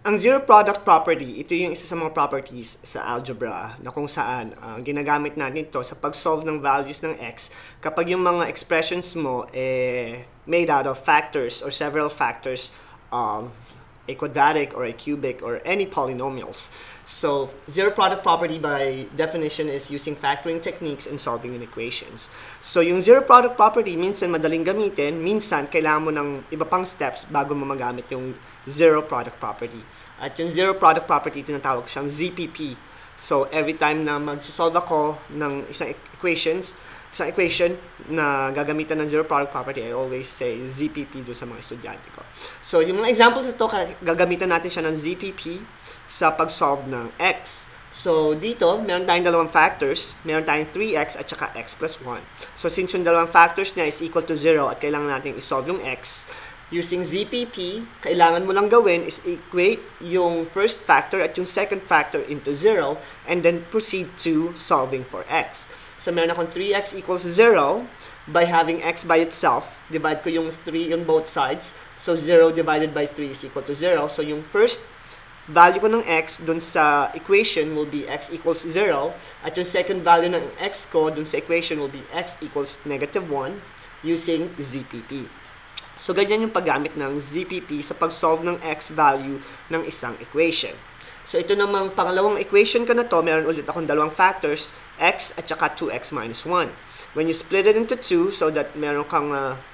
Ang zero product property, ito yung isa sa mga properties sa algebra na kung saan ginagamit natin ito sa pag-solve ng values ng x kapag yung mga expressions mo made out of factors or several factors of a quadratic or a cubic or any polynomials. So, zero product property by definition is using factoring techniques in solving in equations. So, yung zero product property, minsan madaling gamitin, minsan kailangan mo ng iba pang steps bago mo magamit yung zero product property. At yung zero product property, tinatawag ko siyang ZPP. So, every time na mag-solve ako ng isang equation na gagamitan ng zero product property, I always say ZPP do sa mga estudyante ko. So, yung mga examples ito, gagamitan natin siya ng ZPP sa pag-solve ng x. So, dito, meron tayong dalawang factors. Meron tayong 3x at saka x plus 1. So, since yung dalawang factors niya is equal to 0 at kailangan natin isolve yung x, using ZPP, kailangan mo lang gawin is equate yung first factor at yung second factor into 0 and then proceed to solving for x. So, meron akong 3x equals 0 by having x by itself. Divide ko yung 3 on both sides. So, 0 divided by 3 is equal to 0. So, yung first value ko ng x dun sa equation will be x equals 0. At yung second value ng x ko dun sa equation will be x equals negative 1 using ZPP. So, ganyan yung paggamit ng ZPP sa pag-solve ng x value ng isang equation. So, ito namang pangalawang equation ko na to, meron ulit akong dalawang factors, x at saka 2x minus 1. When you split it into 2, so that meron kang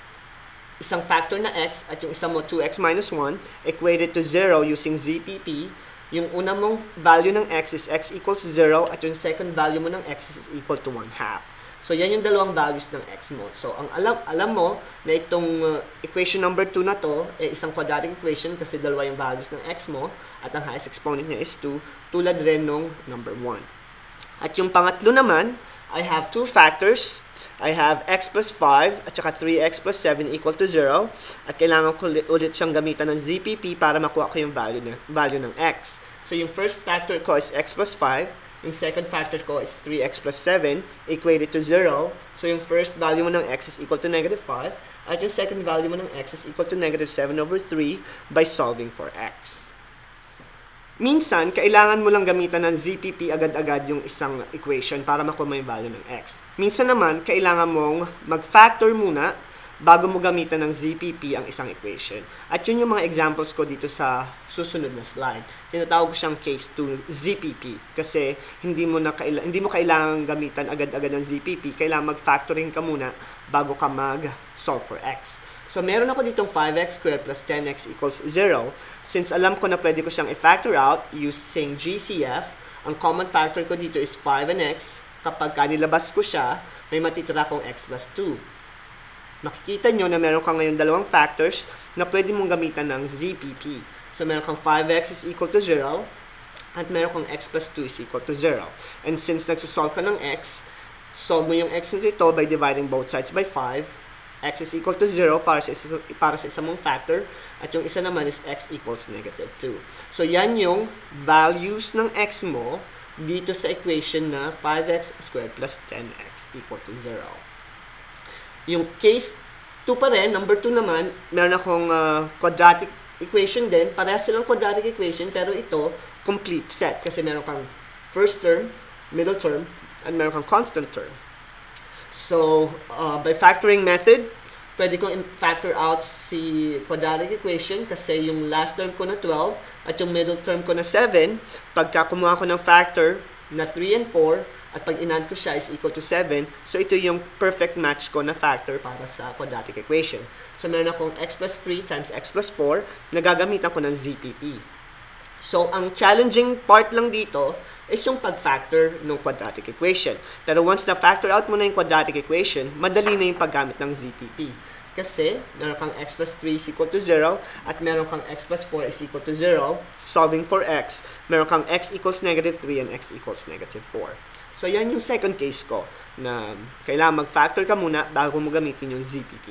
isang factor na x at yung isang mo 2x minus 1, equated to 0 using ZPP, yung una mong value ng x is x equals 0 at yung second value mo ng x is equal to 1/2. So, yan yung dalawang values ng x mo. So, ang alam mo na itong equation number 2 na to, isang quadratic equation kasi dalawa yung values ng x mo at ang highest exponent niya is 2, tulad rin nung number 1. At yung pangatlo naman, I have two factors. I have x plus 5 at saka 3x plus 7 equal to 0. At kailangan ko ulit siyang gamitan ng ZPP para makuha ko yung value ng x. So, yung first factor ko is x plus 5. Yung second factor ko is 3x plus 7 equated to 0. So, yung first value mo ng x is equal to negative 5. At yung second value mo ng x is equal to negative 7 over 3 by solving for x. Minsan, kailangan mo lang gamitan ng ZPP agad-agad yung isang equation para makuha mo yung value ng x. Minsan naman, kailangan mong mag-factor muna bago mo gamitan ng ZPP ang isang equation. At yun yung mga examples ko dito sa susunod na slide. Tinatawag ko siyang case 2 ZPP kasi hindi mo kailangan gamitan agad-agad ng ZPP. Kailangan mag-factoring ka muna bago ka mag-solve for x. So, meron ako ditong 5x squared plus 10x equals 0. Since alam ko na pwede ko siyang i-factor out using GCF, ang common factor ko dito is 5 and x. Kapag nilabas ko siya, may matitira kong x plus 2. Makikita nyo na meron kang ngayon dalawang factors na pwede mong gamitan ng ZPP. So, meron kang 5x is equal to 0 at meron kang x plus 2 is equal to 0. And since nagsusolve ka ng x, solve mo yung x nito by dividing both sides by 5. X is equal to 0 para sa isang mong factor at yung isa naman is x equals negative 2. So, yan yung values ng x mo dito sa equation na 5x squared plus 10x equal to 0. Yung case 2 pa rin, number 2 naman, meron akong quadratic equation din. Parehas silang quadratic equation, pero ito, complete set. Kasi meron kang first term, middle term, and meron kang constant term. So, by factoring method, pwede kong factor out si quadratic equation kasi yung last term ko na 12 at yung middle term ko na 7, pagka kumuha ko ng factor na 3 and 4, at pag in-add ko siya is equal to 7. So, ito yung perfect match ko na factor para sa quadratic equation. So, meron akong x plus 3 times x plus 4 na gagamitan ko ng ZPP. So, ang challenging part lang dito is yung pag-factor ng quadratic equation. Pero once na-factor out mo na yung quadratic equation, madali na yung paggamit ng ZPP. Kasi, meron kang x plus 3 is equal to 0 at meron kang x plus 4 is equal to 0. Solving for x, meron kang x equals negative 3 and x equals negative 4. So, yan yung second case ko na kailangan mag-factor ka muna bago mo gamitin yung ZPP.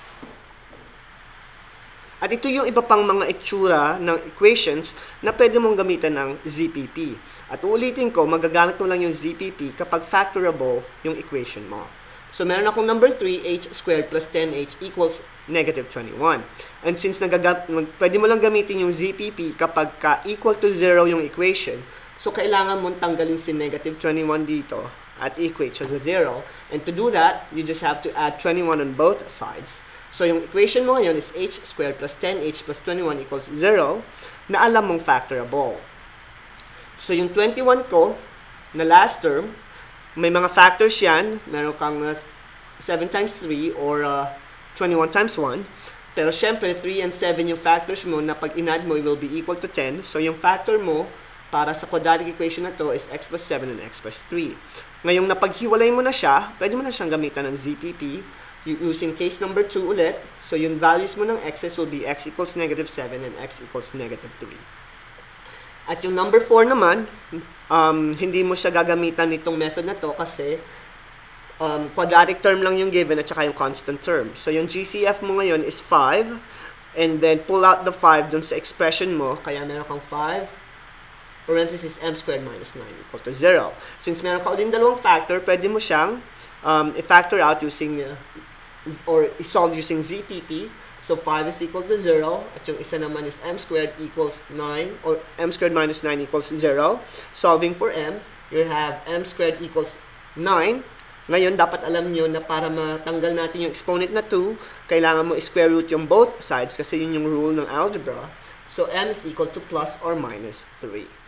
At ito yung iba pang mga itsura ng equations na pwede mong gamitan ng ZPP. At uulitin ko, magagamit mo lang yung ZPP kapag factorable yung equation mo. So, meron akong number 3, h squared plus 10h equals negative 21. And since pwede mo lang gamitin yung ZPP kapag equal to 0 yung equation, so kailangan mong tanggalin si negative 21 dito at equate siya sa 0. And to do that, you just have to add 21 on both sides. So, yung equation mo ngayon is h squared plus 10h plus 21 equals 0 na alam mong factorable. So, yung 21 ko na last term, may mga factors yan. Meron kang 7 times 3 or 21 times 1. Pero syempre, 3 and 7 yung factors mo na pag in-add mo, it will be equal to 10. So, yung factor mo para sa quadratic equation na to is x plus 7 and x plus 3. Ngayong napaghiwalay mo na siya, pwede mo na siyang gamitan ng ZPP using case number 2 ulit. So, yung values mo ng x's will be x equals negative 7 and x equals negative 3. At yung number 4 naman, hindi mo siya gagamitan nitong method na to kasi quadratic term lang yung given at saka yung constant term. So, yung GCF mo ngayon is 5 and then pull out the 5 dun sa expression mo. Kaya meron kang 5 parenthesis m squared minus 9 equal to 0. Since meron ka ulit dalawang factor, pwede mo siyang i-factor out using or i-solve using ZPP. So, 5 is equal to 0 at yung isa naman is m squared equals 9 or m squared minus 9 equals 0. Solving for m, you have m squared equals 9. Ngayon, dapat alam nyo na para matanggal natin yung exponent na 2, kailangan mo i-square root yung both sides kasi yun yung rule ng algebra. So, m is equal to plus or minus 3.